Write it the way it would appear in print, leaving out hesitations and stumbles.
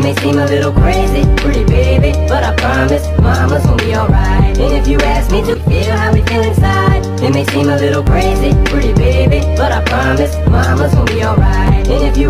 may seem a little crazy, pretty baby, but I promise mama's gonna be alright. And if you ask me to feel how we feel inside, it may seem a little crazy, pretty baby, but I promise mama's gonna be alright. And if you